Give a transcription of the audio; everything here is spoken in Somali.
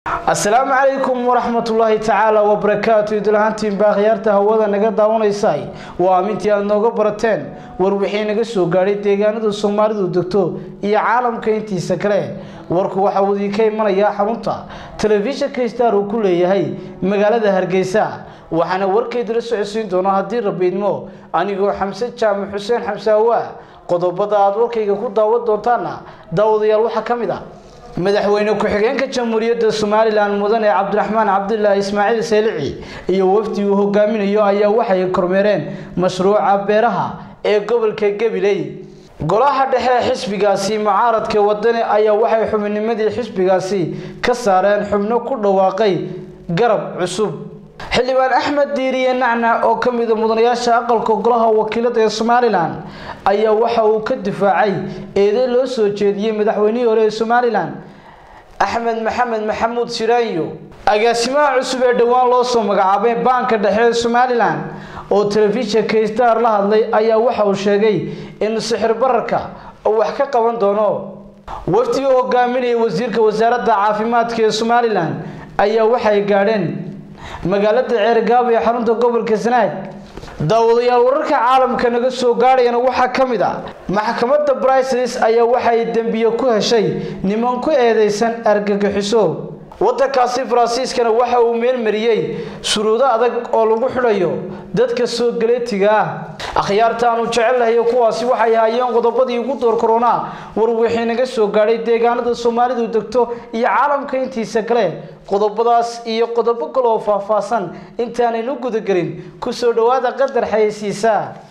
السلام عليكم ورحمة الله تعالى وبركاته. دلهانتين باخيارتا هودا naga daawanaysay waa mintii aad nooga barateen warbixin naga soo gaaray deegaanada Soomaalidu degto iyo caalamka intiisa kale. Warku waxa uu ka imanaya xarunta telefishinka Star oo ku leeyahay magaalada Hargeysa. waxaana warkeedu la socodsiin doona hadii Rabiidmo anigoo Xamse Jaamac Xuseen Xamsaawa. qodobada aad warkayga ku daawan doontaana daawadayaal waxa kamid ah madaxweyne ku-xigeenka Jamhuuriyadda Soomaaliland Mudane Cabdiraxmaan Cabdullaahi Ismaaciil Seelici iyo wafdi uu hogaaminayo ayaa waxay kormeereen mashruuca beeraha ee gobolka Gabiley. golaha dhexe xisbigaasi mucaaradka wadani ayaa waxay xubnimadii xisbigaasi ka saareen xubno ku dhawaaqay garab cusub. xildhibaan Axmed Diiriye Nacnac oo kamid ah mudanayaasha aqalka golaha wakiilada ee Soomaaliland ayaa waxa uu ka difaacay eeday loo soo jeediyay madaxweynihii hore ee Soomaaliland Axmed Maxamed Maxamuud Siraayo. agaasimaha cusub ee dhawaan loo soo magacaabay banka dhexe ee Soomaaliland oo telefishinka Star la hadlay ayaa waxa uu sheegay in sixir bararka uu wax ka qaban doono. wafdi uu hogaaminayay wasiirka wasaaradda caafimaadka ee Soomaaliland ayaa waxay gaadheen magaalada Ceergaabo ee xarunta gobolka Sanaag. daawadayaal wararka caalamka naga soo gaarayna waxa kamid ah maxkamadda Brussels ayaa waxay dambiyo ku heshay niman ku eedeysan argagixiso. waddankaasi Faransiiskana waxa uu meel mariyay shuruudo adag oo lagu xulayo dadka soo galeetiga ah. akhyaartaan u jecelahay kuwaasi waxay hayeen qodobadii ugu door corona warwixii naga soo gaaray deegaanada Soomaalidu degto iyo caalamka intiisa kale. qodobadaas iyo qodobo kale oo faahfaahsan intaanay u guda galin ku soo dhawaada qadar xayeysiisa.